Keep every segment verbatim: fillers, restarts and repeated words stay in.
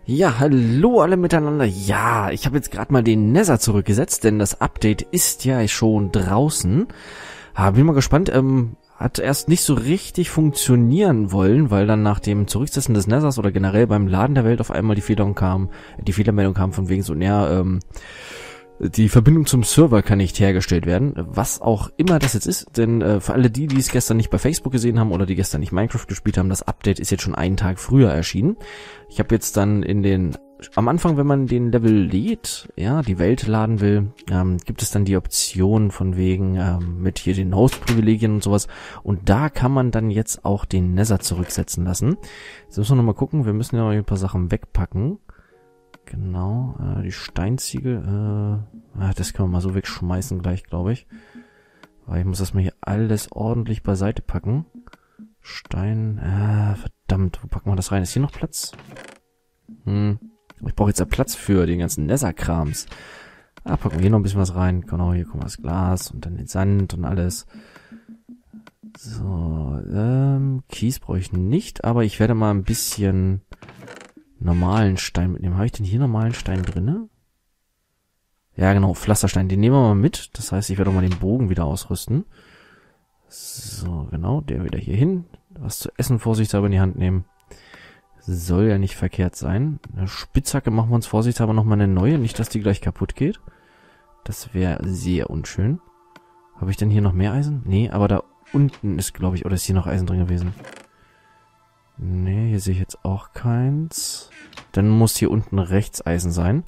Ja, hallo alle miteinander. Ja, ich habe jetzt gerade mal den Nether zurückgesetzt, denn das Update ist ja schon draußen. Ah, bin mal gespannt, ähm, hat erst nicht so richtig funktionieren wollen, weil dann nach dem Zurücksetzen des Nethers oder generell beim Laden der Welt auf einmal die Fehlerung kam, die Fehlermeldung kam von wegen so, naja, ähm, die Verbindung zum Server kann nicht hergestellt werden, was auch immer das jetzt ist, denn äh, für alle die, die es gestern nicht bei Facebook gesehen haben oder die gestern nicht Minecraft gespielt haben, das Update ist jetzt schon einen Tag früher erschienen. Ich habe jetzt dann in den, am Anfang, wenn man den Level lädt, ja, die Welt laden will, ähm, gibt es dann die Option von wegen ähm, mit hier den Host-Privilegien und sowas, und da kann man dann jetzt auch den Nether zurücksetzen lassen. Jetzt müssen wir nochmal gucken, wir müssen ja noch ein paar Sachen wegpacken. Genau, äh, die Steinziegel, äh, ah, das können wir mal so wegschmeißen gleich, glaube ich. Weil ich muss das mal hier alles ordentlich beiseite packen. Stein, äh, verdammt, wo packen wir das rein? Ist hier noch Platz? Hm, ich brauche jetzt ja Platz für den ganzen Nether-Krams. Ah, packen wir hier noch ein bisschen was rein. Genau, hier kommt das Glas und dann den Sand und alles. So, ähm, Kies brauche ich nicht, aber ich werde mal ein bisschen normalen Stein mitnehmen. Habe ich denn hier normalen Stein drinne? Ja, genau, Pflasterstein. Den nehmen wir mal mit. Das heißt, ich werde auch mal den Bogen wieder ausrüsten. So, genau, der wieder hier hin. Was zu essen vorsichtshalber in die Hand nehmen. Soll ja nicht verkehrt sein. Eine Spitzhacke machen wir uns vorsichtshalber nochmal eine neue. Nicht, dass die gleich kaputt geht. Das wäre sehr unschön. Habe ich denn hier noch mehr Eisen? Nee, aber da unten ist, glaube ich, oder ist hier noch Eisen drin gewesen? Nee, hier sehe ich jetzt auch keins. Dann muss hier unten rechts Eisen sein.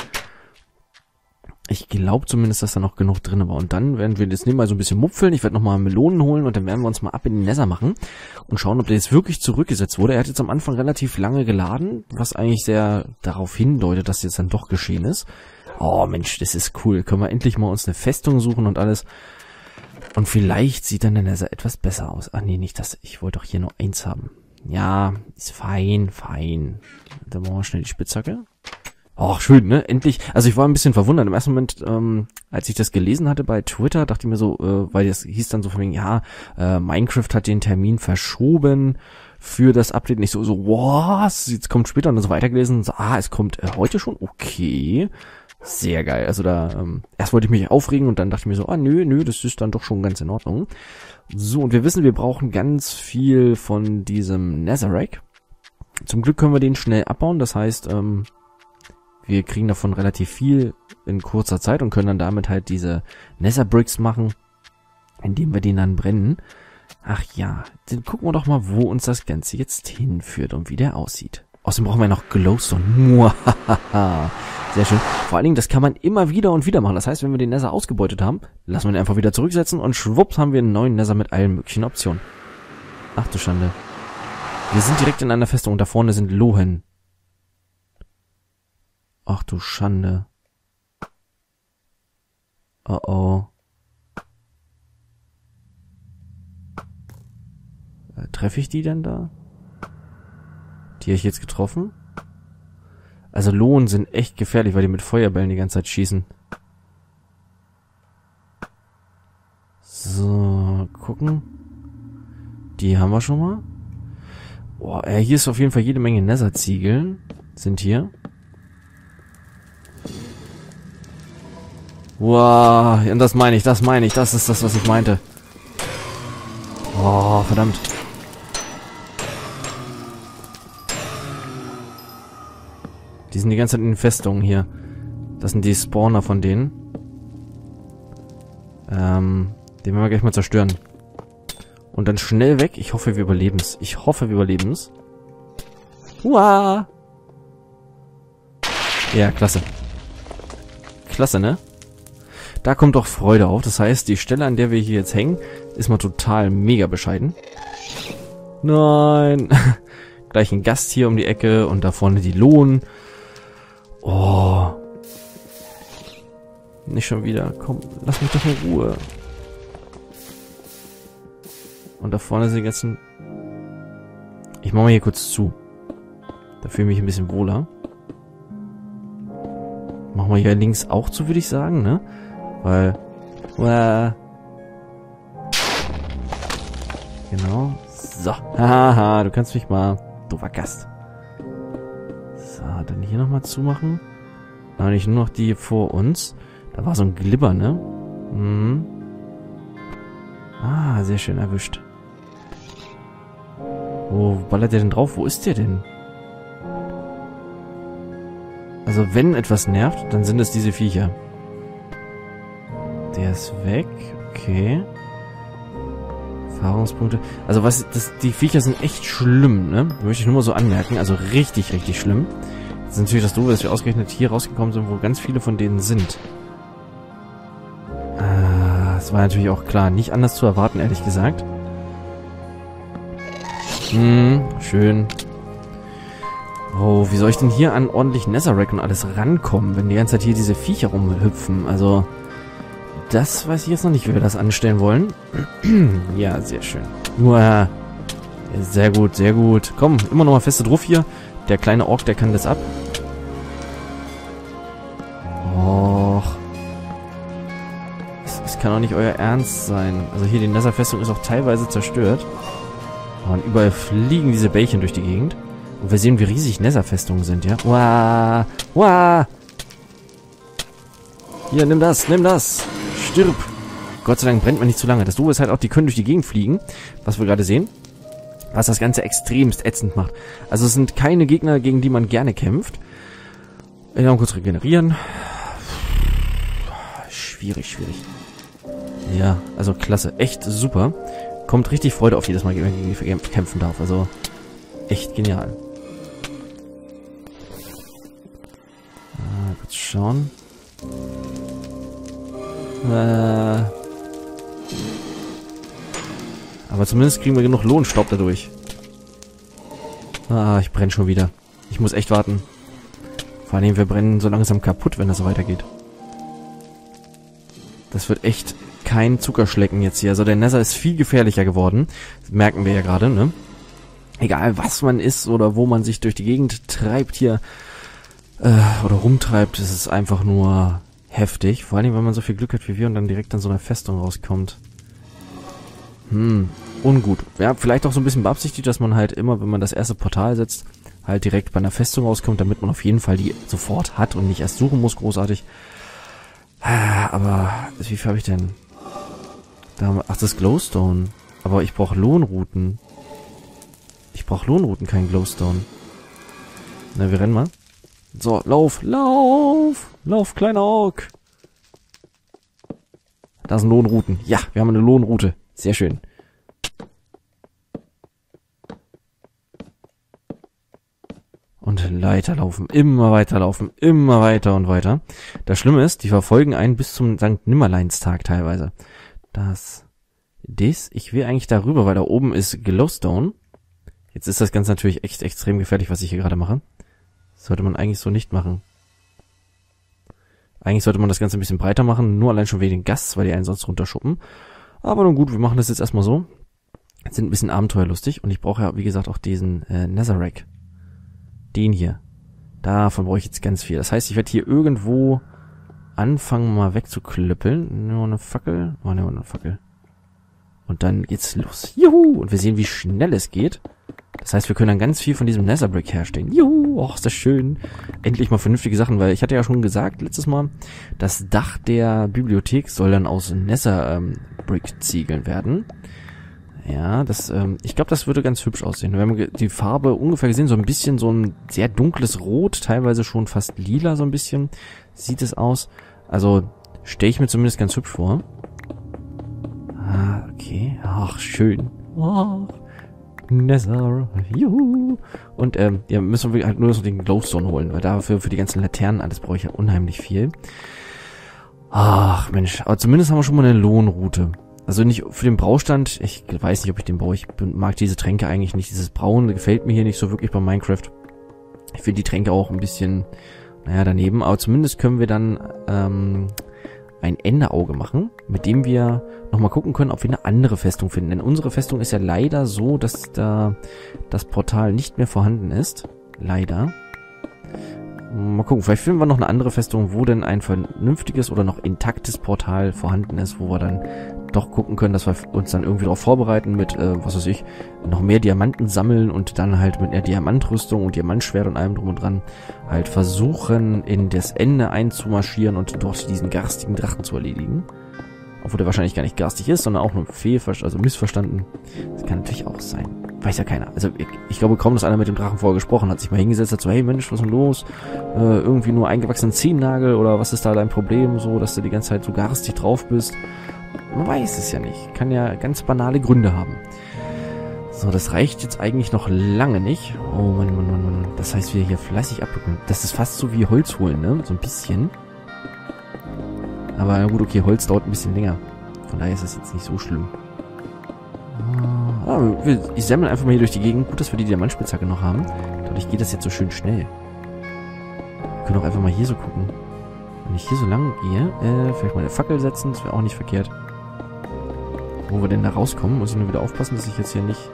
Ich glaube zumindest, dass da noch genug drin war. Und dann werden wir jetzt nebenbei so ein bisschen mupfeln. Ich werde nochmal Melonen holen und dann werden wir uns mal ab in den Nether machen und schauen, ob der jetzt wirklich zurückgesetzt wurde. Er hat jetzt am Anfang relativ lange geladen, was eigentlich sehr darauf hindeutet, dass jetzt dann doch geschehen ist. Oh Mensch, das ist cool. Können wir endlich mal uns eine Festung suchen und alles. Und vielleicht sieht dann der Nether etwas besser aus. Ach nee, nicht das. Ich wollte doch hier nur eins haben. Ja, ist fein, fein. Dann machen wir schnell die Spitzhacke. Och, schön, ne? Endlich. Also ich war ein bisschen verwundert. Im ersten Moment, ähm, als ich das gelesen hatte bei Twitter, dachte ich mir so, äh, weil das hieß dann so von wegen, ja, äh, Minecraft hat den Termin verschoben für das Update. Nicht so, so, was? Jetzt kommt später und dann so weitergelesen. So, ah, es kommt äh, heute schon? Okay. Sehr geil. Also da, ähm, erst wollte ich mich aufregen und dann dachte ich mir so, ah, nö, nö, das ist dann doch schon ganz in Ordnung. So, und wir wissen, wir brauchen ganz viel von diesem Netherrack. Zum Glück können wir den schnell abbauen. Das heißt, ähm, wir kriegen davon relativ viel in kurzer Zeit und können dann damit halt diese Netherbricks machen, indem wir den dann brennen. Ach ja, dann gucken wir doch mal, wo uns das Ganze jetzt hinführt und wie der aussieht. Außerdem brauchen wir noch Glowstone. Muahaha. Sehr schön. Vor allen Dingen, das kann man immer wieder und wieder machen. Das heißt, wenn wir den Nether ausgebeutet haben, lassen wir ihn einfach wieder zurücksetzen und schwupps haben wir einen neuen Nether mit allen möglichen Optionen. Ach du Schande. Wir sind direkt in einer Festung und da vorne sind Lohen. Ach du Schande. Oh oh. Äh, treffe ich die denn da? Die habe ich jetzt getroffen? Also Lohen sind echt gefährlich, weil die mit Feuerbällen die ganze Zeit schießen. So, gucken. Die haben wir schon mal. Boah, äh, hier ist auf jeden Fall jede Menge Nether-Ziegeln. Sind hier. Wow, und das meine ich, das meine ich. Das ist das, was ich meinte. Oh, verdammt. Die sind die ganze Zeit in den Festungen hier. Das sind die Spawner von denen. Ähm, den werden wir gleich mal zerstören. Und dann schnell weg. Ich hoffe, wir überleben es. Ich hoffe, wir überleben es. Uah. Ja, klasse. Klasse, ne? Da kommt doch Freude auf. Das heißt, die Stelle, an der wir hier jetzt hängen, ist mal total mega bescheiden. Nein. Gleich ein Gast hier um die Ecke und da vorne die Lohn. Oh. Nicht schon wieder. Komm, lass mich doch in Ruhe. Und da vorne sind die ganzen... Ich mach mal hier kurz zu. Da fühle ich mich ein bisschen wohler. Machen wir hier links auch zu, würde ich sagen, ne? Weil... Uah. Genau. So. Haha, du kannst mich mal... Doofer Gast. So, dann hier nochmal zumachen. Aber nicht nur noch die vor uns. Da war so ein Glibber, ne? Mhm. Ah, sehr schön erwischt. Wo ballert der denn drauf? Wo ist der denn? Also wenn etwas nervt, dann sind es diese Viecher. Der ist weg. Okay. Erfahrungspunkte. Also was, das, die Viecher sind echt schlimm, ne? Möchte ich nur mal so anmerken. Also richtig, richtig schlimm. Das ist natürlich das Doofe, dass wir ausgerechnet hier rausgekommen sind, wo ganz viele von denen sind. Ah, das war natürlich auch klar. Nicht anders zu erwarten, ehrlich gesagt. Hm, schön. Oh, wie soll ich denn hier an ordentlichen Netherrack und alles rankommen, wenn die ganze Zeit hier diese Viecher rumhüpfen? Also, das weiß ich jetzt noch nicht, wie wir das anstellen wollen. Ja, sehr schön. Nur, sehr gut, sehr gut. Komm, immer noch mal feste drauf hier. Der kleine Ork, der kann das ab. Och. Das, das kann doch nicht euer Ernst sein. Also hier, die Netherfestung ist auch teilweise zerstört. Und überall fliegen diese Bällchen durch die Gegend. Und wir sehen, wie riesig Netherfestungen sind, ja? Wah! Wah! Hier, nimm das, nimm das! Stirb! Gott sei Dank brennt man nicht zu lange. Das Doofe ist halt auch, die können durch die Gegend fliegen, was wir gerade sehen. Was das Ganze extremst ätzend macht. Also es sind keine Gegner, gegen die man gerne kämpft. Ich will mal kurz regenerieren. Schwierig, schwierig. Ja, also klasse. Echt super. Kommt richtig Freude auf jedes Mal, wenn man gegen die kämpfen darf. Also echt genial. Ah, kurz schauen. Äh... Aber zumindest kriegen wir genug Lohnstaub dadurch. Ah, ich brenne schon wieder. Ich muss echt warten. Vor allem, wir brennen so langsam kaputt, wenn das so weitergeht. Das wird echt kein Zuckerschlecken jetzt hier. Also der Nether ist viel gefährlicher geworden. Das merken wir ja gerade, ne? Egal, was man ist oder wo man sich durch die Gegend treibt hier äh, oder rumtreibt, ist es einfach nur heftig. Vor allem, wenn man so viel Glück hat wie wir und dann direkt an so einer Festung rauskommt. Hm, ungut. Ja, vielleicht auch so ein bisschen beabsichtigt, dass man halt immer, wenn man das erste Portal setzt, halt direkt bei einer Festung rauskommt, damit man auf jeden Fall die sofort hat und nicht erst suchen muss, großartig. Aber, wie viel habe ich denn? Da, ach, das ist Glowstone. Aber ich brauche Lohnrouten. Ich brauche Lohnrouten, kein Glowstone. Na, wir rennen mal. So, lauf, lauf, lauf, kleiner Ork. Da sind Lohnrouten. Ja, wir haben eine Lohnroute. Sehr schön. Und weiterlaufen, immer weiterlaufen, immer weiter und weiter. Das Schlimme ist, die verfolgen einen bis zum Sankt Nimmerleinstag teilweise. Das, das, ich will eigentlich darüber, weil da oben ist Glowstone. Jetzt ist das Ganze natürlich echt extrem gefährlich, was ich hier gerade mache. Sollte man eigentlich so nicht machen. Eigentlich sollte man das Ganze ein bisschen breiter machen, nur allein schon wegen den Gasts, weil die einen sonst runterschuppen. Aber nun gut, wir machen das jetzt erstmal so. Sind ein bisschen abenteuerlustig und ich brauche ja, wie gesagt, auch diesen äh, Netherrack. Den hier. Davon brauche ich jetzt ganz viel. Das heißt, ich werde hier irgendwo anfangen, mal wegzuklöppeln. Nur eine Fackel. Oh, ne, nur eine Fackel. Und dann geht's los. Juhu! Und wir sehen, wie schnell es geht. Das heißt, wir können dann ganz viel von diesem Netherbrick herstellen. Juhu! Och, ist das schön. Endlich mal vernünftige Sachen, weil ich hatte ja schon gesagt, letztes Mal, das Dach der Bibliothek soll dann aus Netherbrick-Ziegeln werden. Ja, das, ähm, ich glaube, das würde ganz hübsch aussehen. Wir haben die Farbe ungefähr gesehen, so ein bisschen so ein sehr dunkles Rot, teilweise schon fast lila so ein bisschen, sieht es aus. Also, stelle ich mir zumindest ganz hübsch vor. Ah, okay. Ach, schön. Oh, Nether, juhu. Und, ähm, ja, müssen wir halt nur so den Glowstone holen, weil dafür, für die ganzen Laternen alles brauche ich ja unheimlich viel. Ach, Mensch, aber zumindest haben wir schon mal eine Lohnroute. Also nicht für den Braustand, ich weiß nicht, ob ich den brauche. Ich mag diese Tränke eigentlich nicht. Dieses Braun gefällt mir hier nicht so wirklich bei Minecraft. Ich finde die Tränke auch ein bisschen, naja, daneben. Aber zumindest können wir dann ähm, ein Enderauge machen, mit dem wir nochmal gucken können, ob wir eine andere Festung finden. Denn unsere Festung ist ja leider so, dass da das Portal nicht mehr vorhanden ist. Leider. Mal gucken, vielleicht finden wir noch eine andere Festung, wo denn ein vernünftiges oder noch intaktes Portal vorhanden ist, wo wir dann doch gucken können, dass wir uns dann irgendwie darauf vorbereiten mit, äh, was weiß ich, noch mehr Diamanten sammeln und dann halt mit einer Diamantrüstung und Diamantschwert und allem drum und dran halt versuchen, in das Ende einzumarschieren und dort diesen garstigen Drachen zu erledigen. Obwohl der wahrscheinlich gar nicht garstig ist, sondern auch nur fehlverstanden, also missverstanden. Das kann natürlich auch sein. Weiß ja keiner. Also ich, ich glaube kaum, dass einer mit dem Drachen vorher gesprochen hat, sich mal hingesetzt hat, so, hey Mensch, was ist denn los? Äh, irgendwie nur eingewachsenen Zehennagel oder was ist da dein Problem, so, dass du die ganze Zeit so garstig drauf bist? Man weiß es ja nicht. Kann ja ganz banale Gründe haben. So, das reicht jetzt eigentlich noch lange nicht. Oh Mann, Mann, Mann, Mann. Das heißt, wir hier fleißig abdrücken. Das ist fast so wie Holz holen, ne? So ein bisschen. Aber na gut, okay, Holz dauert ein bisschen länger. Von daher ist das jetzt nicht so schlimm. Ah, ich sammle einfach mal hier durch die Gegend. Gut, dass wir die Diamantspitzhacke noch haben. Dadurch geht das jetzt so schön schnell. Wir können auch einfach mal hier so gucken. Wenn ich hier so lang gehe, äh, vielleicht mal eine Fackel setzen, das wäre auch nicht verkehrt. Wo wir denn da rauskommen, muss ich nur wieder aufpassen, dass ich jetzt hier nicht...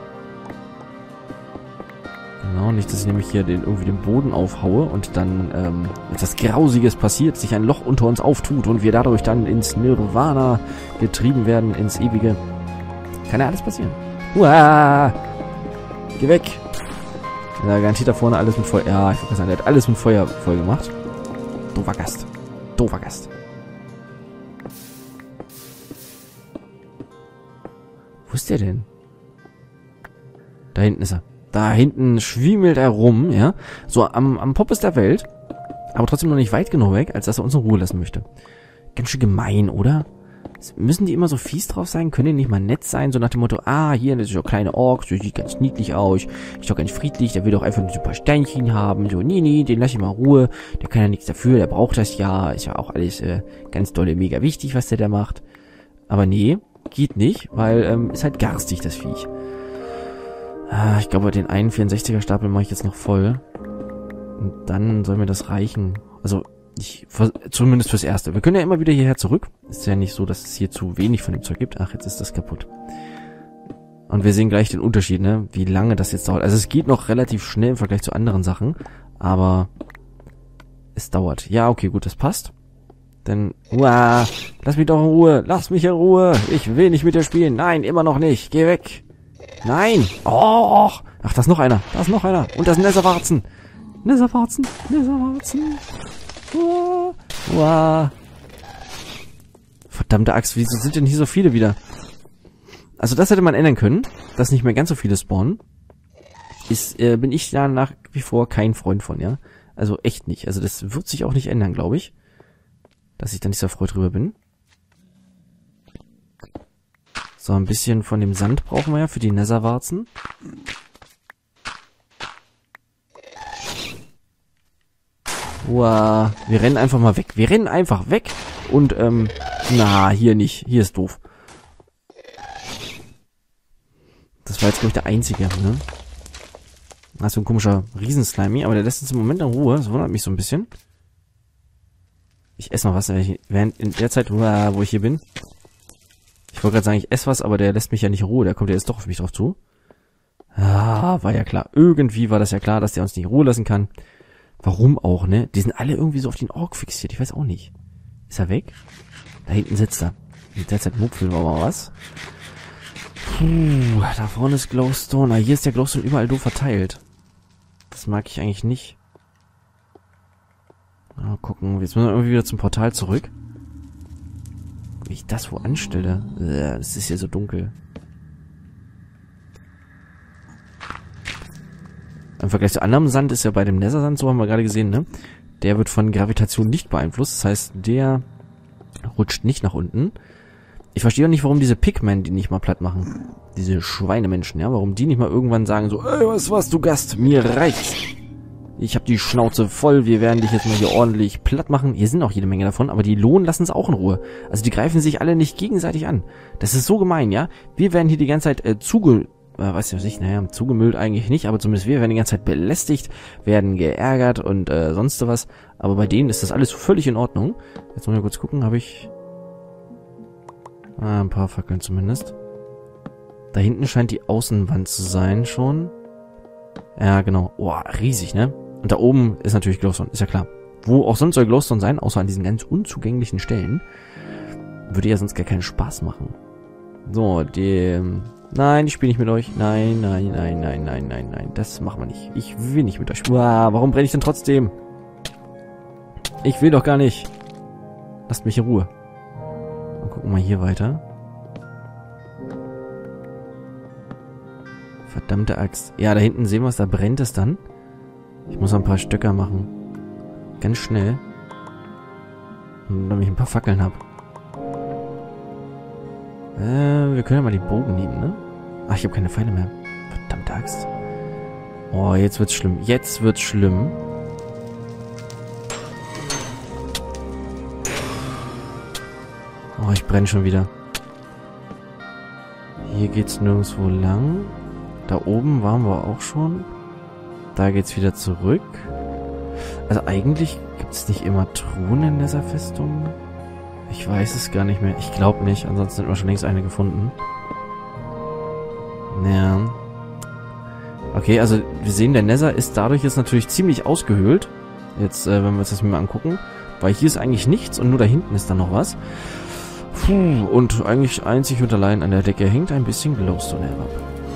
Genau, nicht, dass ich nämlich hier den, irgendwie den Boden aufhaue und dann ähm, etwas Grausiges passiert, sich ein Loch unter uns auftut und wir dadurch dann ins Nirvana getrieben werden, ins Ewige. Kann ja alles passieren. Uah! Geh weg! Ja, garantiert da vorne alles mit Feuer... Ja, ich wollte sagen, der hat alles mit Feuer voll gemacht. Doofer Gast. Doofer Gast. Wo ist der denn? Da hinten ist er. Da hinten schwimmelt er rum, ja. So, am, am Poppes der Welt. Aber trotzdem noch nicht weit genug weg, als dass er uns in Ruhe lassen möchte. Ganz schön gemein, oder? Müssen die immer so fies drauf sein? Können die nicht mal nett sein? So nach dem Motto, ah, hier, das ist ja kleine Ork, so sieht ganz niedlich aus. Ist doch ganz friedlich, der will doch einfach nur so ein paar Steinchen haben. So, nee, nee, den lass ich mal in Ruhe. Der kann ja nichts dafür, der braucht das ja. Ist ja auch alles äh, ganz dolle, mega wichtig, was der da macht. Aber nee, geht nicht, weil ähm, ist halt garstig, das Viech. Ah, ich glaube, den einen vierundsechziger Stapel mache ich jetzt noch voll. Und dann soll mir das reichen. Also, ich, zumindest fürs Erste. Wir können ja immer wieder hierher zurück. Ist ja nicht so, dass es hier zu wenig von dem Zeug gibt. Ach, jetzt ist das kaputt. Und wir sehen gleich den Unterschied, ne? Wie lange das jetzt dauert. Also es geht noch relativ schnell im Vergleich zu anderen Sachen. Aber es dauert. Ja, okay, gut, das passt. Denn, uah, lass mich doch in Ruhe. Lass mich in Ruhe. Ich will nicht mit dir spielen. Nein, immer noch nicht. Geh weg. Nein. Oh. Ach, da ist noch einer. Da ist noch einer. Und das sind Nesserwarzen. Nesserwarzen. Nesserwarzen. Uah. Uah. Verdammte Axt. Wieso sind denn hier so viele wieder? Also das hätte man ändern können. Dass nicht mehr ganz so viele spawnen. Ist, äh, bin ich da nach wie vor kein Freund von, ja. Also echt nicht. Also das wird sich auch nicht ändern, glaube ich. Dass ich da nicht so erfreut drüber bin. So, ein bisschen von dem Sand brauchen wir ja für die Netherwarzen. Wow, wir rennen einfach mal weg. Wir rennen einfach weg. Und, ähm, na, hier nicht. Hier ist doof. Das war jetzt, glaube ich, der einzige, ne? Das ist so ein komischer Riesenslimy, aber der lässt uns im Moment in Ruhe. Das wundert mich so ein bisschen. Ich esse noch was, während in der Zeit, wo ich hier bin. Ich wollte gerade sagen, ich esse was, aber der lässt mich ja nicht in Ruhe. Der kommt ja jetzt doch auf mich drauf zu. Ah, war ja klar. Irgendwie war das ja klar, dass der uns nicht in Ruhe lassen kann. Warum auch, ne? Die sind alle irgendwie so auf den Ork fixiert. Ich weiß auch nicht. Ist er weg? Da hinten sitzt er. In der Zeit mupfeln wir mal was. Puh, da vorne ist Glowstone. Ah, hier ist der Glowstone überall doof verteilt. Das mag ich eigentlich nicht. Mal gucken. Jetzt müssen wir irgendwie wieder zum Portal zurück. Wie ich das wo anstelle. Es ist hier so dunkel. Im Vergleich zu anderem Sand ist ja bei dem Nethersand, so haben wir gerade gesehen, ne? Der wird von Gravitation nicht beeinflusst. Das heißt, der rutscht nicht nach unten. Ich verstehe auch nicht, warum diese Pigmen die nicht mal platt machen. Diese Schweinemenschen, ja? Warum die nicht mal irgendwann sagen so, ey, was was du Gast? Mir reicht's. Ich hab die Schnauze voll, wir werden dich jetzt mal hier ordentlich platt machen. Hier sind auch jede Menge davon, aber die Lohn lassen es auch in Ruhe. Also die greifen sich alle nicht gegenseitig an. Das ist so gemein, ja? Wir werden hier die ganze Zeit äh, zuge... Äh, weiß ich nicht, naja, zugemüllt eigentlich nicht, aber zumindest wir werden die ganze Zeit belästigt, werden geärgert und äh, sonst was. Aber bei denen ist das alles völlig in Ordnung. Jetzt muss ich mal kurz gucken, habe ich... Ah, ein paar Fackeln zumindest. Da hinten scheint die Außenwand zu sein schon. Ja, genau. Boah, riesig, ne? Und da oben ist natürlich Glowstone, ist ja klar. Wo auch sonst soll Glowstone sein, außer an diesen ganz unzugänglichen Stellen. Würde ja sonst gar keinen Spaß machen. So, die... Nein, ich spiele nicht mit euch. Nein, nein, nein, nein, nein, nein, nein. Das machen wir nicht. Ich will nicht mit euch. Uah, warum brenne ich denn trotzdem? Ich will doch gar nicht. Lasst mich in Ruhe. Dann gucken wir mal hier weiter. Verdammte Axt. Ja, da hinten sehen wir es. Da brennt es dann. Ich muss noch ein paar Stöcker machen. Ganz schnell. Und damit ich ein paar Fackeln habe. Äh, wir können ja mal die Bogen nehmen, ne? Ach, ich habe keine Pfeile mehr. Verdammte Axt. Oh, jetzt wird's schlimm. Jetzt wird's schlimm. Oh, ich brenne schon wieder. Hier geht's nirgendwo lang. Da oben waren wir auch schon. Da geht's wieder zurück. Also eigentlich gibt's nicht immer Truhen in dieser Festung. Ich weiß es gar nicht mehr. Ich glaube nicht. Ansonsten hätten wir schon längst eine gefunden. Ja. Okay, also wir sehen, der Nether ist dadurch jetzt natürlich ziemlich ausgehöhlt. Jetzt, äh, wenn wir uns das mal angucken. Weil hier ist eigentlich nichts und nur da hinten ist dann noch was. Puh, und eigentlich einzig und allein an der Decke hängt ein bisschen Glowstone herab.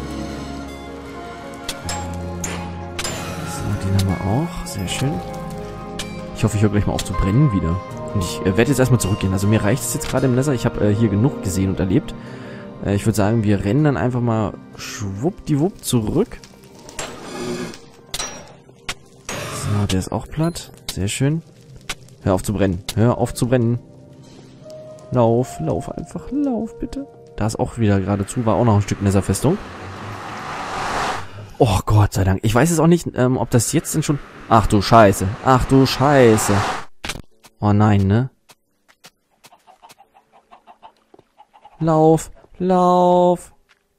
So, den haben wir auch. Sehr schön. Ich hoffe, ich höre gleich mal auf zu brennen wieder. Und ich äh, werde jetzt erstmal zurückgehen. Also mir reicht es jetzt gerade im Nether. Ich habe äh, hier genug gesehen und erlebt. Äh, ich würde sagen, wir rennen dann einfach mal schwuppdiwupp zurück. So, der ist auch platt. Sehr schön. Hör auf zu brennen. Hör auf zu brennen. Lauf, lauf einfach, lauf bitte. Da ist auch wieder geradezu, war auch noch ein Stück Nether-Festung. Oh Gott sei Dank. Ich weiß jetzt auch nicht, ähm, ob das jetzt denn schon... Ach du Scheiße. Ach du Scheiße. Oh nein, ne? Lauf, lauf.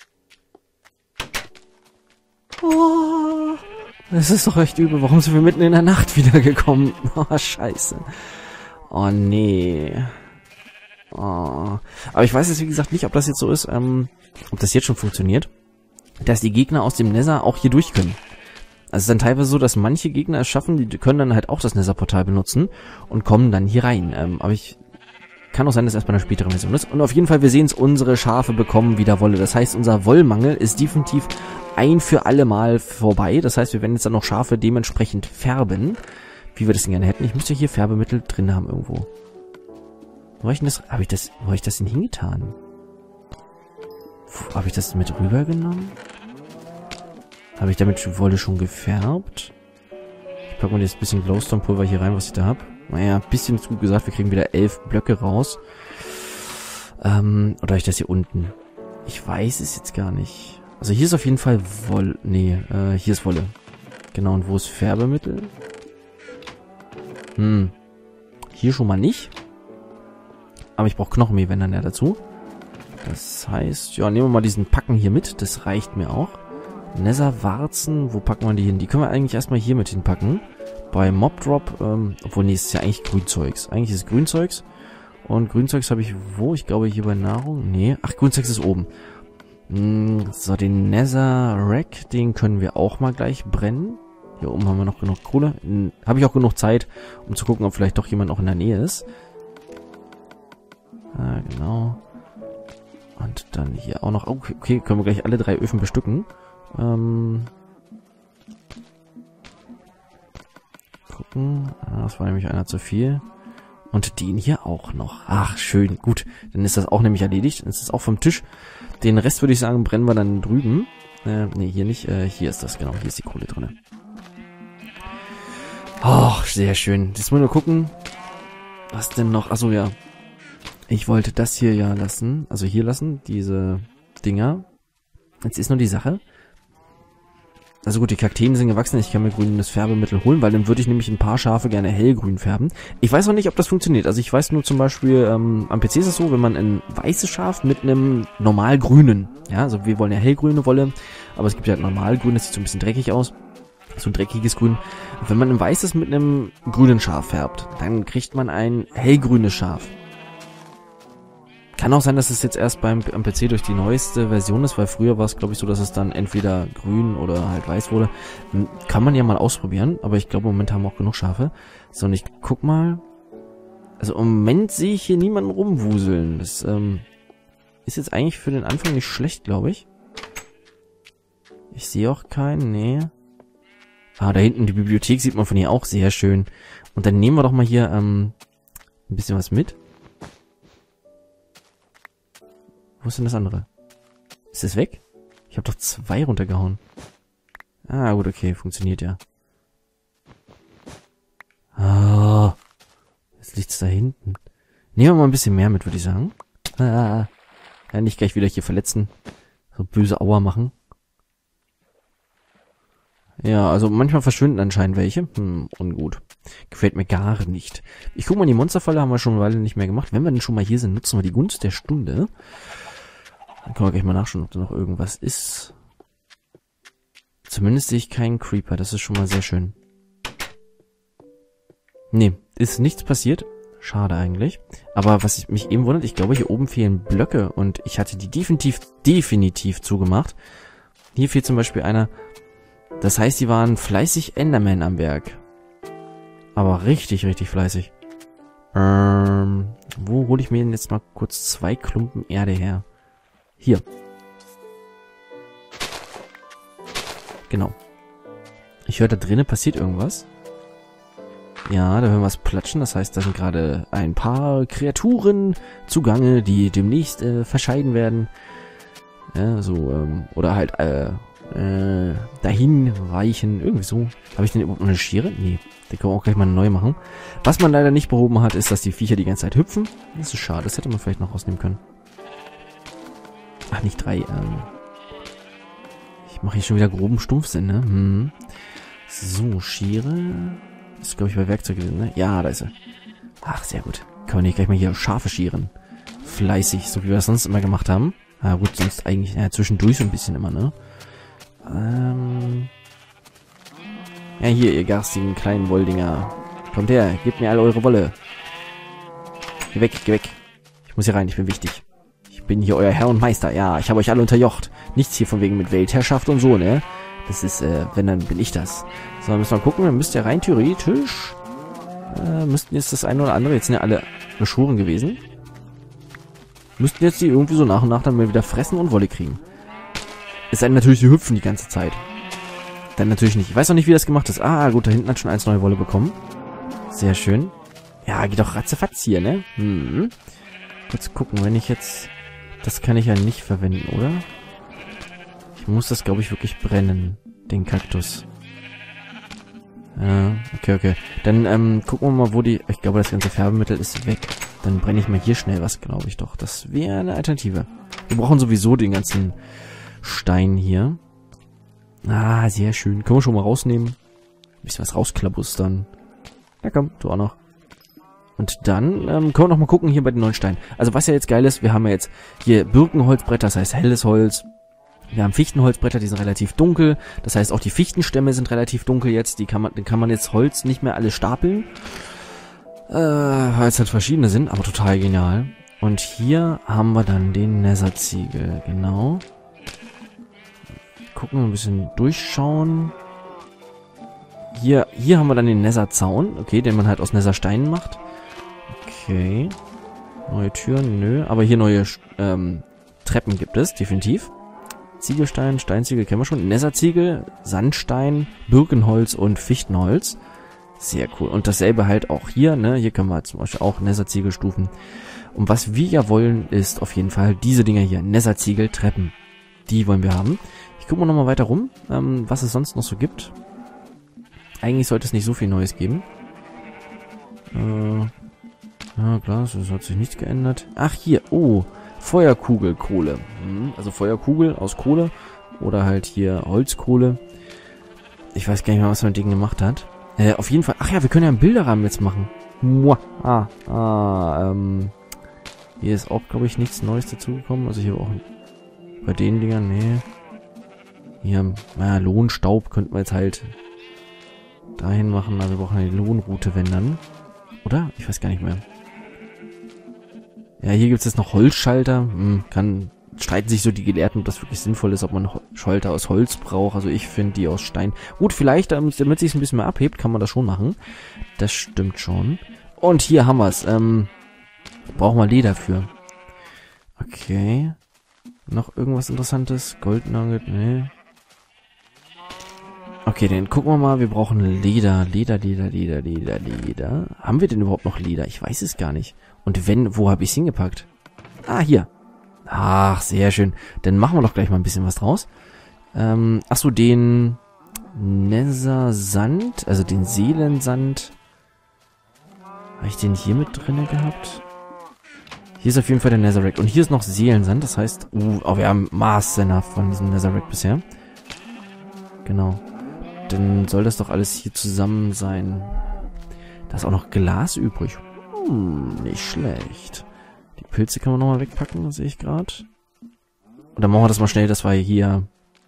Oh, das ist doch echt übel. Warum sind wir mitten in der Nacht wiedergekommen? Oh, scheiße. Oh nee. Oh. Aber ich weiß jetzt, wie gesagt, nicht, ob das jetzt so ist, ähm, ob das jetzt schon funktioniert, dass die Gegner aus dem Nether auch hier durch können. Also es ist dann teilweise so, dass manche Gegner es schaffen, die können dann halt auch das Nether-Portal benutzen und kommen dann hier rein. Ähm, aber ich kann auch sein, dass es erst bei einer späteren Version ist. Und auf jeden Fall, wir sehen es, unsere Schafe bekommen wieder Wolle. Das heißt, unser Wollmangel ist definitiv ein für alle Mal vorbei. Das heißt, wir werden jetzt dann noch Schafe dementsprechend färben, wie wir das denn gerne hätten. Ich müsste hier Färbemittel drin haben irgendwo. Wo habe ich denn das, habe ich das, wo habe ich das denn hingetan? Habe ich das mit rübergenommen? Habe ich damit die Wolle schon gefärbt? Ich packe mal jetzt ein bisschen Glowstone-Pulver hier rein, was ich da habe. Naja, ein bisschen ist gut gesagt, wir kriegen wieder elf Blöcke raus. Ähm, oder habe ich das hier unten? Ich weiß es jetzt gar nicht. Also hier ist auf jeden Fall Wolle. Nee, äh, hier ist Wolle. Genau, und wo ist Färbemittel? Hm. Hier schon mal nicht. Aber ich brauche Knochenmehl, wenn dann ja dazu. Das heißt, ja, nehmen wir mal diesen Packen hier mit. Das reicht mir auch. Nether-Warzen, wo packen wir die hin? Die können wir eigentlich erstmal hier mit hinpacken. Bei Mob-Drop, ähm, obwohl, nee, es ist ja eigentlich Grünzeugs. Eigentlich ist es Grünzeugs. Und Grünzeugs habe ich wo? Ich glaube hier bei Nahrung. Nee, ach, Grünzeugs ist oben. Hm, so, den Nether-Rack, den können wir auch mal gleich brennen. Hier oben haben wir noch genug Kohle. Hm, habe ich auch genug Zeit, um zu gucken, ob vielleicht doch jemand auch in der Nähe ist. Ah, genau. Und dann hier auch noch... Okay, okay, können wir gleich alle drei Öfen bestücken. Ähm... Gucken. Ah, das war nämlich einer zu viel. Und den hier auch noch. Ach, schön. Gut, dann ist das auch nämlich erledigt. Dann ist das auch vom Tisch. Den Rest würde ich sagen, brennen wir dann drüben. Äh, nee, hier nicht. Äh, hier ist das, genau. Hier ist die Kohle drin. Oh, sehr schön. Jetzt mal nur gucken. Was denn noch? Achso, ja. Ich wollte das hier ja lassen. Also hier lassen, diese Dinger. Jetzt ist nur die Sache. Also gut, die Kakteen sind gewachsen. Ich kann mir grünes Färbemittel holen, weil dann würde ich nämlich ein paar Schafe gerne hellgrün färben. Ich weiß noch nicht, ob das funktioniert. Also ich weiß nur zum Beispiel, ähm, am P C ist es so, wenn man ein weißes Schaf mit einem normal grünen, ja, also wir wollen ja hellgrüne Wolle, aber es gibt ja normal grün, das sieht so ein bisschen dreckig aus. So ein dreckiges Grün. Wenn man ein weißes mit einem grünen Schaf färbt, dann kriegt man ein hellgrünes Schaf. Kann auch sein, dass es jetzt erst beim am P C durch die neueste Version ist, weil früher war es, glaube ich, so, dass es dann entweder grün oder halt weiß wurde. Kann man ja mal ausprobieren, aber ich glaube, im Moment haben wir auch genug Schafe. So, und ich guck mal. Also im Moment sehe ich hier niemanden rumwuseln. Das ähm, ist jetzt eigentlich für den Anfang nicht schlecht, glaube ich. Ich sehe auch keinen, nee. Ah, da hinten die Bibliothek sieht man von hier auch sehr schön. Und dann nehmen wir doch mal hier ähm, ein bisschen was mit. Wo ist denn das andere? Ist das weg? Ich habe doch zwei runtergehauen. Ah, gut, okay, funktioniert ja. Ah, jetzt liegt's da hinten. Nehmen wir mal ein bisschen mehr mit, würde ich sagen. Ah, ja, nicht gleich wieder hier verletzen. So böse Aua machen. Ja, also manchmal verschwinden anscheinend welche. Hm, ungut. Gefällt mir gar nicht. Ich guck mal, die Monsterfalle haben wir schon eine Weile nicht mehr gemacht. Wenn wir denn schon mal hier sind, nutzen wir die Gunst der Stunde. Dann können wir gleich mal nachschauen, ob da noch irgendwas ist. Zumindest sehe ich keinen Creeper. Das ist schon mal sehr schön. Nee, ist nichts passiert. Schade eigentlich. Aber was mich eben wundert, ich glaube, hier oben fehlen Blöcke. Und ich hatte die definitiv, definitiv zugemacht. Hier fehlt zum Beispiel einer. Das heißt, die waren fleißig Enderman am Werk. Aber richtig, richtig fleißig. Ähm, wo hole ich mir denn jetzt mal kurz zwei Klumpen Erde her? Hier. Genau. Ich höre, da drinnen passiert irgendwas. Ja, da hören wir was platschen. Das heißt, da sind gerade ein paar Kreaturen zugange, die demnächst äh, verscheiden werden. Ja, so, ähm, oder halt, äh, äh, dahin weichen. Irgendwie so. Habe ich denn überhaupt noch eine Schere? Nee. Den können wir auch gleich mal neu machen. Was man leider nicht behoben hat, ist, dass die Viecher die ganze Zeit hüpfen. Das ist schade. Das hätte man vielleicht noch rausnehmen können. Ach, nicht drei. Ähm ich mache hier schon wieder groben Stumpfsinn, ne? Hm. So, Schere. Das ist, glaube ich, bei Werkzeug gewesen, ne? Ja, da ist er. Ach, sehr gut. Können wir nicht gleich mal hier Schafe scheren. Fleißig, so wie wir das sonst immer gemacht haben. Ah, gut, sonst eigentlich ja, zwischendurch so ein bisschen immer, ne? Ähm... Ja, hier, ihr garstigen kleinen Wolldinger. Kommt her, gebt mir alle eure Wolle. Geh weg, geh weg. Ich muss hier rein, ich bin wichtig. Ich bin hier euer Herr und Meister. Ja, ich habe euch alle unterjocht. Nichts hier von wegen mit Weltherrschaft und so, ne? Das ist, äh, wenn, dann bin ich das. So, müssen wir mal gucken. Dann müsst ihr rein theoretisch... Äh, müssten jetzt das eine oder andere... Jetzt sind ja alle geschoren gewesen. Müssten jetzt die irgendwie so nach und nach dann mal wieder fressen und Wolle kriegen. Es sei denn natürlich, die hüpfen die ganze Zeit. Dann natürlich nicht. Ich weiß noch nicht, wie das gemacht ist. Ah, gut, da hinten hat schon eins neue Wolle bekommen. Sehr schön. Ja, geht doch ratzefatz hier, ne? Hm. Kurz gucken, wenn ich jetzt... Das kann ich ja nicht verwenden, oder? Ich muss das, glaube ich, wirklich brennen. Den Kaktus. Ja, okay, okay. Dann ähm, gucken wir mal, wo die... Ich glaube, das ganze Färbemittel ist weg. Dann brenne ich mal hier schnell was, glaube ich doch. Das wäre eine Alternative. Wir brauchen sowieso den ganzen Stein hier. Ah, sehr schön. Können wir schon mal rausnehmen. Ein bisschen was rausklabustern. Ja, komm, du auch noch. Und dann ähm, können wir noch mal gucken hier bei den neuen Steinen. Also was ja jetzt geil ist, wir haben ja jetzt hier Birkenholzbretter, das heißt helles Holz. Wir haben Fichtenholzbretter, die sind relativ dunkel. Das heißt auch die Fichtenstämme sind relativ dunkel jetzt. Die kann man, dann kann man jetzt Holz nicht mehr alle stapeln. Äh, weil es halt verschiedene sind, aber total genial. Und hier haben wir dann den Netherziegel, genau. Gucken wir ein bisschen durchschauen. Hier, hier haben wir dann den Netherzaun, okay, den man halt aus Nethersteinen macht. Okay. Neue Türen, nö. Aber hier neue ähm, Treppen gibt es, definitiv. Ziegelstein, Steinziegel kennen wir schon. Netherziegel, Sandstein, Birkenholz und Fichtenholz. Sehr cool. Und dasselbe halt auch hier, ne? Hier können wir zum Beispiel auch Netherziegelstufen. Und was wir ja wollen, ist auf jeden Fall diese Dinger hier. Netherziegel-Treppen. Die wollen wir haben. Ich gucke mal nochmal weiter rum, ähm, was es sonst noch so gibt. Eigentlich sollte es nicht so viel Neues geben. Äh, ja klar, es hat sich nichts geändert. Ach hier, oh, Feuerkugelkohle. Hm, also Feuerkugel aus Kohle oder halt hier Holzkohle. Ich weiß gar nicht mehr, was man mit Ding gemacht hat. Äh, auf jeden Fall, ach ja, wir können ja einen Bilderrahmen jetzt machen. Mua, ah, ah, ähm, hier ist auch, glaube ich, nichts Neues dazugekommen. Also hier auch bei den Dingern, nee. Hier, naja, Lohnstaub könnten wir jetzt halt dahin machen, aber wir brauchen eine Lohnroute, wenn dann. Oder? Ich weiß gar nicht mehr. Ja, hier gibt es jetzt noch Holzschalter. Hm, kann, streiten sich so die Gelehrten, ob das wirklich sinnvoll ist, ob man Schalter aus Holz braucht. Also ich finde die aus Stein. Gut, vielleicht, damit es sich ein bisschen mehr abhebt, kann man das schon machen. Das stimmt schon. Und hier haben wir es. Ähm, brauchen wir Leder für. Okay. Noch irgendwas Interessantes? Gold Nugget? Nee. Okay, dann gucken wir mal. Wir brauchen Leder. Leder, Leder, Leder, Leder, Leder. Haben wir denn überhaupt noch Leder? Ich weiß es gar nicht. Und wenn, wo habe ich es hingepackt? Ah, hier. Ach, sehr schön. Dann machen wir doch gleich mal ein bisschen was draus. Ähm, achso, den Nether-Sand, also den Seelensand. Habe ich den hier mit drinne gehabt? Hier ist auf jeden Fall der Netherrack. Und hier ist noch Seelensand, das heißt, uh, oh, wir haben Maßsenner von diesem Netherrack bisher. Genau. Dann soll das doch alles hier zusammen sein. Da ist auch noch Glas übrig. Hm, nicht schlecht. Die Pilze können wir nochmal wegpacken, das sehe ich gerade. Und dann machen wir das mal schnell, dass wir hier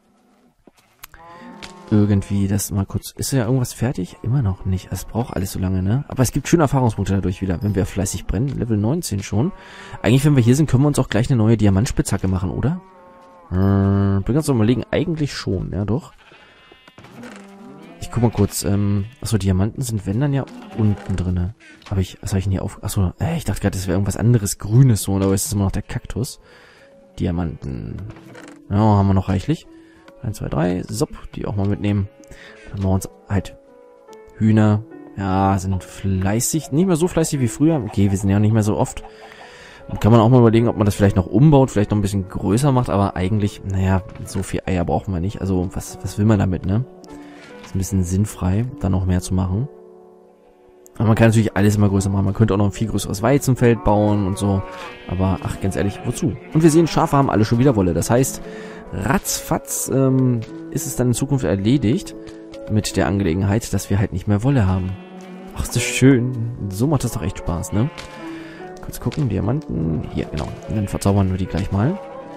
irgendwie das mal kurz... Ist ja irgendwas fertig? Immer noch nicht. Es braucht alles so lange, ne? Aber es gibt schöne Erfahrungspunkte dadurch wieder, wenn wir fleißig brennen. Level neunzehn schon. Eigentlich, wenn wir hier sind, können wir uns auch gleich eine neue Diamantspitzhacke machen, oder? Hm, bin ganz überlegen, eigentlich schon, ja doch. Ich guck mal kurz, ähm, achso, Diamanten sind, wenn dann ja unten drinne. Habe ich, was habe ich denn hier auf, achso, äh, ich dachte gerade, das wäre irgendwas anderes, Grünes so, aber es ist immer noch der Kaktus. Diamanten. Ja, haben wir noch reichlich. eins, zwei, drei, sopp, die auch mal mitnehmen. Dann machen wir uns halt Hühner. Ja, sind fleißig, nicht mehr so fleißig wie früher. Okay, wir sind ja nicht mehr so oft. Und kann man auch mal überlegen, ob man das vielleicht noch umbaut, vielleicht noch ein bisschen größer macht, aber eigentlich, naja, so viel Eier brauchen wir nicht. Also, was, was will man damit, ne? Ist ein bisschen sinnfrei, da noch mehr zu machen. Aber man kann natürlich alles immer größer machen. Man könnte auch noch ein viel größeres Weizenfeld bauen und so. Aber, ach, ganz ehrlich, wozu? Und wir sehen, Schafe haben alle schon wieder Wolle. Das heißt, ratzfatz ähm, ist es dann in Zukunft erledigt mit der Angelegenheit, dass wir halt nicht mehr Wolle haben. Ach, ist das schön. So macht das doch echt Spaß, ne? Kurz gucken, Diamanten. Hier, genau. Und dann verzaubern wir die gleich mal.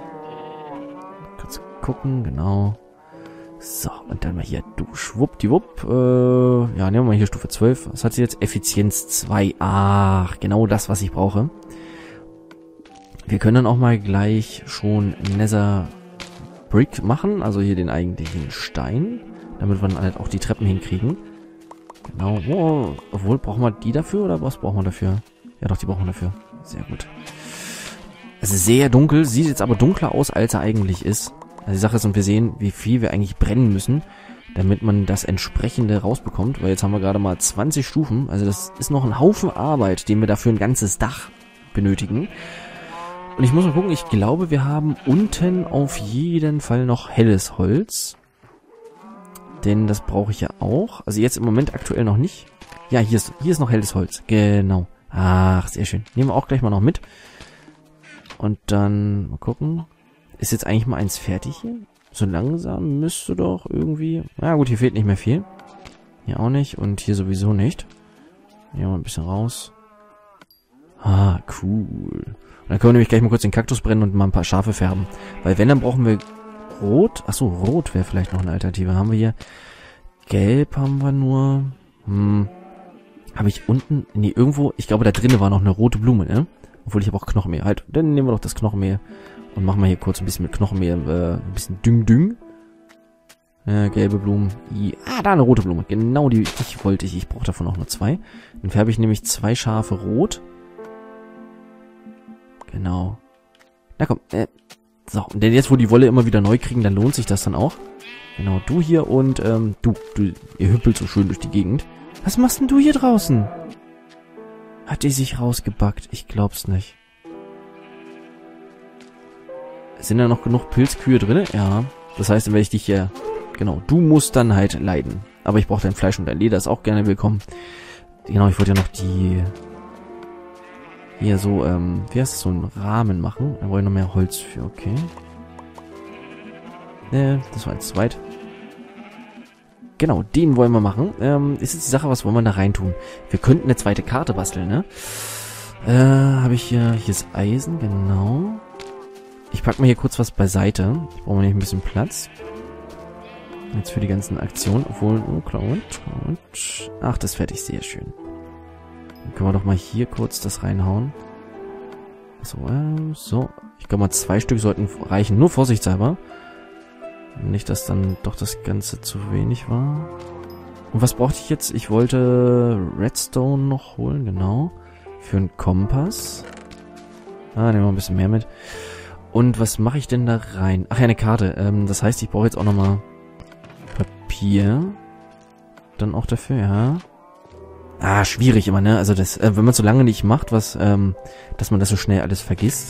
Kurz gucken, genau. So, und dann mal hier, du, schwuppdiwupp. Äh, ja, nehmen wir mal hier Stufe zwölf. Was hat sie jetzt? Effizienz zwei. Ach, genau das, was ich brauche. Wir können dann auch mal gleich schon Nether Brick machen. Also hier den eigentlichen Stein. Damit wir dann halt auch die Treppen hinkriegen. Genau. Oh, obwohl, brauchen wir die dafür oder was brauchen wir dafür? Ja, doch, die brauchen wir dafür. Sehr gut. Es ist sehr dunkel. Sieht jetzt aber dunkler aus, als er eigentlich ist. Also die Sache ist, und wir sehen, wie viel wir eigentlich brennen müssen, damit man das entsprechende rausbekommt. Weil jetzt haben wir gerade mal zwanzig Stufen. Also das ist noch ein Haufen Arbeit, den wir dafür ein ganzes Dach benötigen. Und ich muss mal gucken, ich glaube, wir haben unten auf jeden Fall noch helles Holz. Denn das brauche ich ja auch. Also jetzt im Moment aktuell noch nicht. Ja, hier ist, hier ist noch helles Holz. Genau. Ach, sehr schön. Nehmen wir auch gleich mal noch mit. Und dann mal gucken. Ist jetzt eigentlich mal eins fertig hier? So langsam müsste doch irgendwie... Na gut, hier fehlt nicht mehr viel. Hier auch nicht und hier sowieso nicht. Hier mal ein bisschen raus. Ah, cool. Und dann können wir nämlich gleich mal kurz den Kaktus brennen und mal ein paar Schafe färben. Weil wenn, dann brauchen wir Rot. Achso, Rot wäre vielleicht noch eine Alternative. Haben wir hier... Gelb haben wir nur... Hm... Habe ich unten... Nee, irgendwo... Ich glaube, da drinnen war noch eine rote Blume, ne? Obwohl, ich habe auch Knochenmehl. Halt, dann nehmen wir doch das Knochenmehl. Und machen wir hier kurz ein bisschen mit Knochenmehl, äh, ein bisschen Düng-Düng. Äh, gelbe Blumen. I ah, da eine rote Blume. Genau die ich wollte ich. Ich brauche davon auch nur zwei. Dann färbe ich nämlich zwei Schafe rot. Genau. Na komm, äh. So, und denn jetzt, wo die Wolle immer wieder neu kriegen, dann lohnt sich das dann auch. Genau, du hier und, ähm, du, du, ihr hüppelt so schön durch die Gegend. Was machst denn du hier draußen? Hat die sich rausgebackt? Ich glaub's nicht. Sind da noch genug Pilzkühe drin? Ja. Das heißt, dann werde ich dich hier... Genau, du musst dann halt leiden. Aber ich brauche dein Fleisch und dein Leder, ist auch gerne willkommen. Genau, ich wollte ja noch die... Hier so, ähm... Wie heißt das? So einen Rahmen machen. Da brauche ich noch mehr Holz für, okay. Äh, das war ein zweit. Genau, den wollen wir machen. Ähm, ist jetzt die Sache, was wollen wir da reintun? Wir könnten eine zweite Karte basteln, ne? Äh, habe ich hier... Hier ist Eisen, genau. Ich packe mir hier kurz was beiseite. Ich brauche nämlich ein bisschen Platz. Jetzt für die ganzen Aktionen. Obwohl, oh, klar, und, und. Ach, das ist fertig, sehr schön. Dann können wir doch mal hier kurz das reinhauen. So, äh, so. Ich glaube mal, zwei Stück sollten reichen. Nur vorsichtshalber. Nicht, dass dann doch das Ganze zu wenig war. Und was brauchte ich jetzt? Ich wollte Redstone noch holen, genau. Für einen Kompass. Ah, nehmen wir ein bisschen mehr mit. Und was mache ich denn da rein? Ach ja, eine Karte. Ähm, das heißt, ich brauche jetzt auch nochmal Papier. Dann auch dafür, ja. Ah, schwierig immer, ne? Also das, äh, wenn man so lange nicht macht, was, ähm, dass man das so schnell alles vergisst.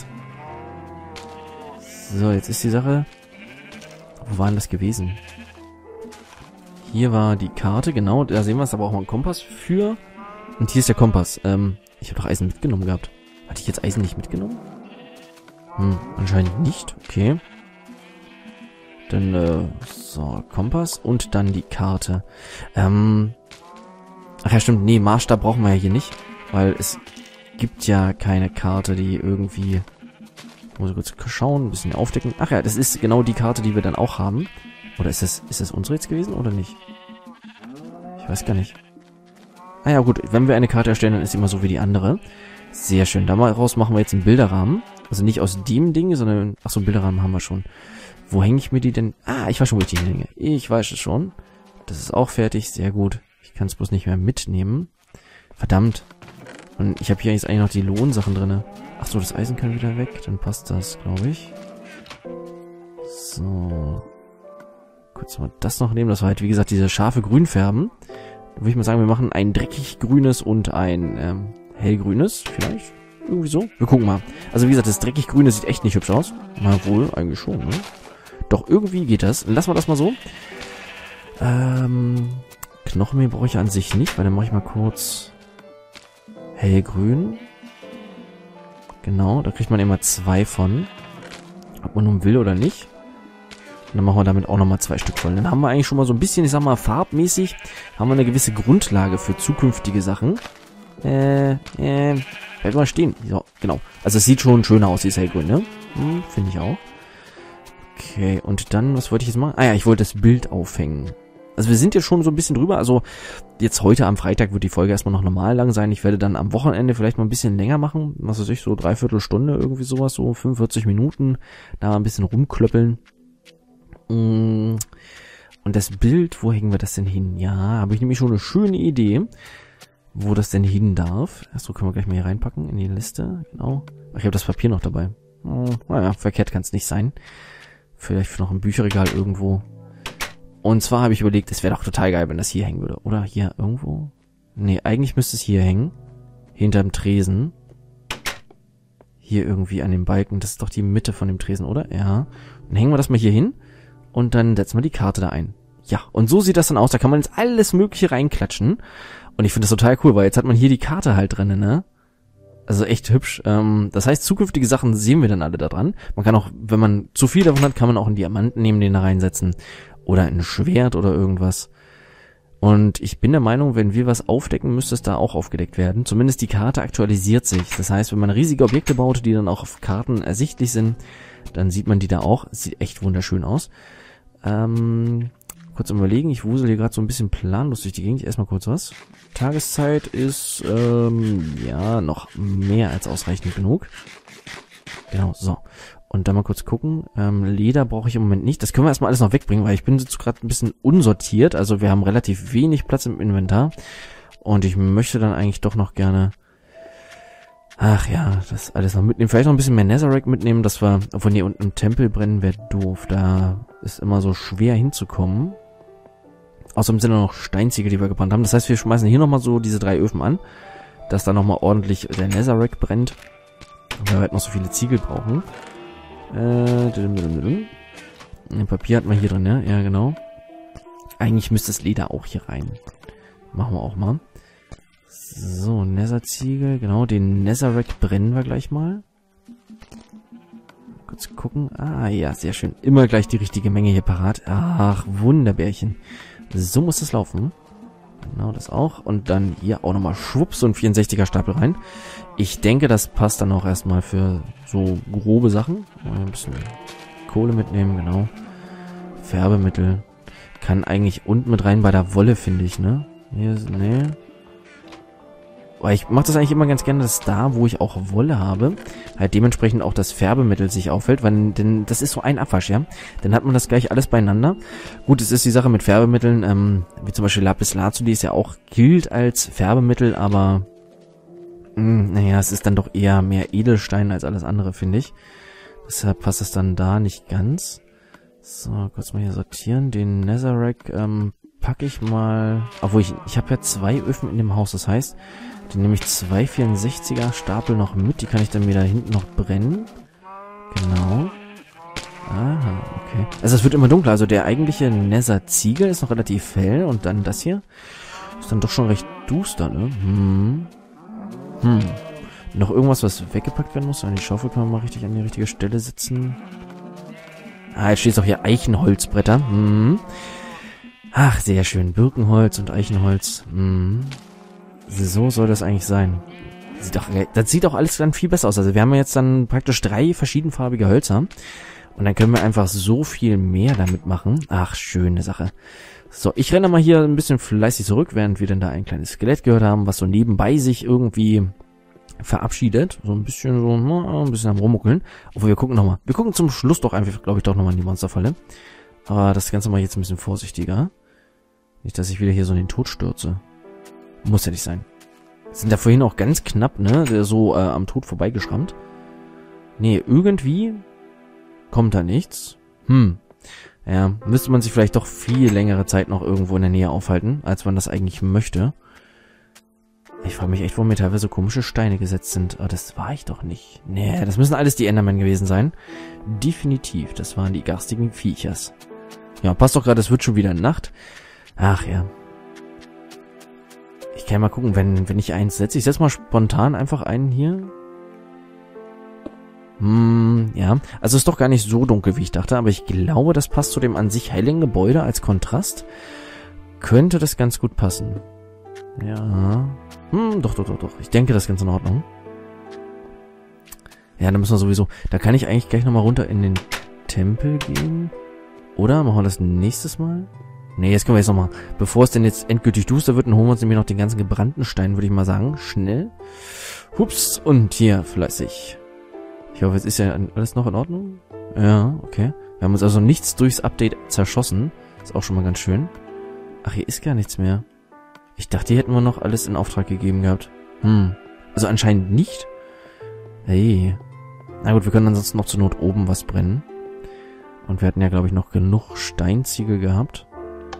So, jetzt ist die Sache. Wo war denn das gewesen? Hier war die Karte, genau. Da sehen wir es, aber auch mal einen Kompass für. Und hier ist der Kompass. Ähm, ich habe doch Eisen mitgenommen gehabt. Hatte ich jetzt Eisen nicht mitgenommen? Hm, anscheinend nicht. Okay. Dann, äh, so, Kompass und dann die Karte. Ähm, ach ja, stimmt. Nee, Maßstab brauchen wir ja hier nicht. Weil es gibt ja keine Karte, die irgendwie... Muss ich kurz schauen, ein bisschen aufdecken. Ach ja, das ist genau die Karte, die wir dann auch haben. Oder ist das, ist das unsere jetzt gewesen oder nicht? Ich weiß gar nicht. Ah ja, gut. Wenn wir eine Karte erstellen, dann ist sie immer so wie die andere. Sehr schön. Daraus machen wir jetzt einen Bilderrahmen. Also nicht aus dem Ding, sondern... Ach so, einen Bilderrahmen haben wir schon. Wo hänge ich mir die denn... Ah, ich weiß schon, wo ich die hänge. Ich weiß es schon. Das ist auch fertig. Sehr gut. Ich kann es bloß nicht mehr mitnehmen. Verdammt. Und ich habe hier jetzt eigentlich noch die Lohnsachen drin. Ach so, das Eisen kann wieder weg. Dann passt das, glaube ich. So. Kurz mal das noch nehmen. Das war halt, wie gesagt, diese scharfe Grünfärben. Da würde ich mal sagen, wir machen ein dreckig grünes und ein ähm, hellgrünes. Vielleicht. Irgendwie so. Wir gucken mal. Also wie gesagt, das dreckig grüne sieht echt nicht hübsch aus. Na wohl, eigentlich schon, ne? Doch irgendwie geht das. Lassen wir das mal so. Ähm, Knochenmehl brauche ich an sich nicht, weil dann mache ich mal kurz hellgrün. Genau, da kriegt man immer zwei von. Ob man nun will oder nicht. Und dann machen wir damit auch nochmal zwei Stück voll. Dann haben wir eigentlich schon mal so ein bisschen, ich sag mal, farbmäßig, haben wir eine gewisse Grundlage für zukünftige Sachen. Äh, äh, bleib mal stehen. So, genau. Also es sieht schon schöner aus, dieses hellgrün, ne? Hm, finde ich auch. Okay, und dann, was wollte ich jetzt machen? Ah ja, ich wollte das Bild aufhängen. Also wir sind jetzt schon so ein bisschen drüber, also jetzt heute am Freitag wird die Folge erstmal noch normal lang sein. Ich werde dann am Wochenende vielleicht mal ein bisschen länger machen, was weiß ich, so dreiviertel Stunde, irgendwie sowas, so fünfundvierzig Minuten, da mal ein bisschen rumklöppeln. Und das Bild, wo hängen wir das denn hin? Ja, habe ich nämlich schon eine schöne Idee, wo das denn hin darf. Achso, können wir gleich mal hier reinpacken in die Liste, genau. Ach, ich habe das Papier noch dabei. Hm, naja, verkehrt kann es nicht sein. Vielleicht noch ein Bücherregal irgendwo. Und zwar habe ich überlegt, es wäre doch total geil, wenn das hier hängen würde. Oder hier irgendwo? Nee, eigentlich müsste es hier hängen. Hinterm Tresen. Hier irgendwie an dem Balken. Das ist doch die Mitte von dem Tresen, oder? Ja. Dann hängen wir das mal hier hin. Und dann setzen wir die Karte da ein. Ja, und so sieht das dann aus. Da kann man jetzt alles Mögliche reinklatschen. Und ich finde das total cool, weil jetzt hat man hier die Karte halt drin, ne? Also echt hübsch. Ähm, das heißt, zukünftige Sachen sehen wir dann alle da dran. Man kann auch, wenn man zu viel davon hat, kann man auch einen Diamanten nehmen, den da reinsetzen. Oder ein Schwert oder irgendwas. Und ich bin der Meinung, wenn wir was aufdecken, müsste es da auch aufgedeckt werden. Zumindest die Karte aktualisiert sich. Das heißt, wenn man riesige Objekte baut, die dann auch auf Karten ersichtlich sind, dann sieht man die da auch. Sieht echt wunderschön aus. Ähm, kurz überlegen, ich wusel hier gerade so ein bisschen planlos durch die Gegend. Erstmal kurz was. Tageszeit ist, ähm, ja, noch mehr als ausreichend genug. Genau, so. Und dann mal kurz gucken. Ähm, Leder brauche ich im Moment nicht. Das können wir erstmal alles noch wegbringen, weil ich bin jetzt gerade ein bisschen unsortiert. Also wir haben relativ wenig Platz im Inventar. Und ich möchte dann eigentlich doch noch gerne... Ach ja, das alles noch mitnehmen. Vielleicht noch ein bisschen mehr Netherrack mitnehmen. Das war... Obwohl, nee, unten im Tempel brennen wäre doof. Da ist immer so schwer hinzukommen. Außerdem sind noch Steinziegel, die wir gebrannt haben. Das heißt, wir schmeißen hier nochmal so diese drei Öfen an. Dass da nochmal ordentlich der Netherrack brennt. Weil wir halt noch so viele Ziegel brauchen. Äh, Papier hat man hier drin, ne? Ja, genau. Eigentlich müsste das Leder auch hier rein. Machen wir auch mal. So, Netherziegel, genau. Den Netherrack brennen wir gleich mal. Kurz gucken. Ah, ja, sehr schön. Immer gleich die richtige Menge hier parat. Ach, Wunderbärchen. So muss das laufen. Genau, das auch. Und dann hier auch nochmal schwupps so ein vierundsechziger Stapel rein. Ich denke, das passt dann auch erstmal für so grobe Sachen. Mal ein bisschen Kohle mitnehmen, genau. Färbemittel. Kann eigentlich unten mit rein bei der Wolle, finde ich, ne? Hier ist, ne. Aber ich mache das eigentlich immer ganz gerne, dass da, wo ich auch Wolle habe, halt dementsprechend auch das Färbemittel sich auffällt, weil denn das ist so ein Abwasch, ja. Dann hat man das gleich alles beieinander. Gut, es ist die Sache mit Färbemitteln, ähm, wie zum Beispiel Lapis Lazuli ist ja auch, gilt als Färbemittel, aber mh, naja, es ist dann doch eher mehr Edelstein als alles andere, finde ich. Deshalb passt es dann da nicht ganz. So, kurz mal hier sortieren. Den Netherrack ähm, packe ich mal... Obwohl, ich, ich habe ja zwei Öfen in dem Haus. Das heißt, den nehme ich zwei vierundsechziger Stapel noch mit. Die kann ich dann mir da hinten noch brennen. Genau. Aha, okay. Also es wird immer dunkler. Also der eigentliche Nether-Ziegel ist noch relativ hell. Und dann das hier ist dann doch schon recht duster, ne? Hm. Hm. Noch irgendwas, was weggepackt werden muss? Die Schaufel kann man mal richtig an die richtige Stelle setzen. Ah, jetzt steht auch hier Eichenholzbretter. Hm. Ach, sehr schön. Birkenholz und Eichenholz. Hm. So soll das eigentlich sein. Sieht doch, das sieht auch alles dann viel besser aus. Also wir haben jetzt dann praktisch drei verschiedenfarbige Hölzer. Und dann können wir einfach so viel mehr damit machen. Ach, schöne Sache. So, ich renne mal hier ein bisschen fleißig zurück, während wir dann da ein kleines Skelett gehört haben, was so nebenbei sich irgendwie verabschiedet. So ein bisschen so, na, ein bisschen am Rummuckeln. Obwohl, wir gucken nochmal. Wir gucken zum Schluss doch einfach, glaube ich, doch nochmal in die Monsterfalle. Aber das Ganze mal jetzt ein bisschen vorsichtiger. Nicht, dass ich wieder hier so in den Tod stürze. Muss ja nicht sein. Sind da vorhin auch ganz knapp, ne? So äh, am Tod vorbeigeschrammt. Nee, irgendwie kommt da nichts. Hm. Ja, müsste man sich vielleicht doch viel längere Zeit noch irgendwo in der Nähe aufhalten, als man das eigentlich möchte. Ich frage mich echt, wo mir teilweise komische Steine gesetzt sind. Aber das war ich doch nicht. Nee, das müssen alles die Endermen gewesen sein. Definitiv, das waren die garstigen Viechers. Ja, passt doch gerade, es wird schon wieder Nacht. Ach ja. Ich kann mal gucken, wenn, wenn ich eins setze. Ich setze mal spontan einfach einen hier. Hm, ja. Also ist doch gar nicht so dunkel, wie ich dachte. Aber ich glaube, das passt zu dem an sich hellen Gebäude als Kontrast. Könnte das ganz gut passen. Ja. Hm, doch, doch, doch, doch. Ich denke, das ist ganz in Ordnung. Ja, dann müssen wir sowieso... Da kann ich eigentlich gleich nochmal runter in den Tempel gehen. Oder? Machen wir das nächstes Mal? Nee, jetzt können wir jetzt nochmal... Bevor es denn jetzt endgültig duster wird, dann holen wir uns nämlich noch den ganzen gebrannten Stein, würde ich mal sagen. Schnell. Hups. Und hier fleißig. Ich hoffe, jetzt ist ja alles noch in Ordnung. Ja, okay. Wir haben uns also nichts durchs Update zerschossen. Ist auch schon mal ganz schön. Ach, hier ist gar nichts mehr. Ich dachte, hier hätten wir noch alles in Auftrag gegeben gehabt. Hm. Also anscheinend nicht. Hey. Na gut, wir können ansonsten noch zur Not oben was brennen. Und wir hatten ja, glaube ich, noch genug Steinziegel gehabt.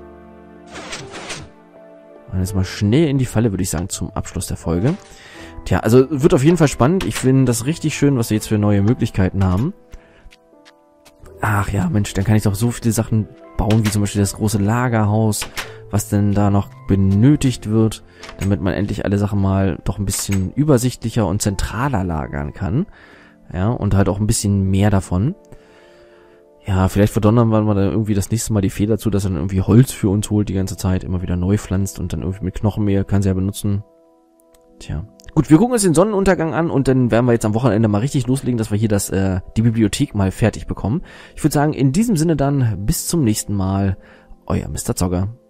Und jetzt mal schnell in die Falle, würde ich sagen, zum Abschluss der Folge. Tja, also wird auf jeden Fall spannend. Ich finde das richtig schön, was wir jetzt für neue Möglichkeiten haben. Ach ja, Mensch, dann kann ich doch so viele Sachen bauen, wie zum Beispiel das große Lagerhaus, was denn da noch benötigt wird, damit man endlich alle Sachen mal doch ein bisschen übersichtlicher und zentraler lagern kann. Ja, und halt auch ein bisschen mehr davon. Ja, vielleicht verdonnern wir mal dann irgendwie das nächste Mal die Fee dazu, dass er dann irgendwie Holz für uns holt die ganze Zeit, immer wieder neu pflanzt und dann irgendwie mit Knochenmehl kann sie ja benutzen. Tja. Gut, wir gucken uns den Sonnenuntergang an und dann werden wir jetzt am Wochenende mal richtig loslegen, dass wir hier das äh, die Bibliothek mal fertig bekommen. Ich würde sagen, in diesem Sinne dann bis zum nächsten Mal. Euer Mister Zogger.